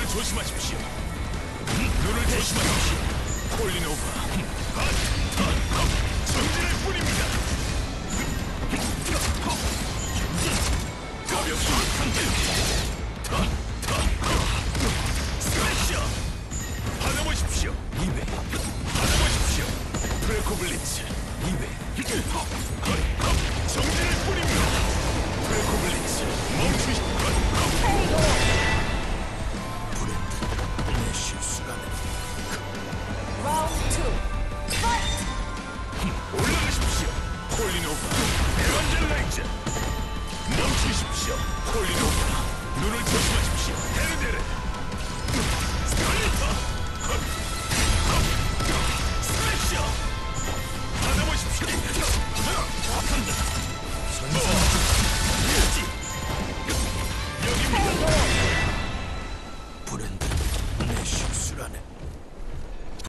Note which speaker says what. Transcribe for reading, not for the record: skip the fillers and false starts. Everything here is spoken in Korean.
Speaker 1: 조심하십시오. 눈을 조심하십시오. 콜린오버. 전진할 뿐입니다. 가볍게 스매셔. 받아보십시오. 200. 받아보십시오. 프레코블리츠. 200. 정진할 뿐입니다. 프레코블리츠. 멈추십시오. 브랜드, 내 실수가
Speaker 2: 라운드 2 파이트!
Speaker 1: 올라가십시오. 콜린오버. 에반젤라이즈. 멈추십시오. 콜린오버. 눈을 조심하십시오. 헤르데르. 스칼리터. 스매셔. 받아보십시오. 간다. 여기입니다. 브랜드.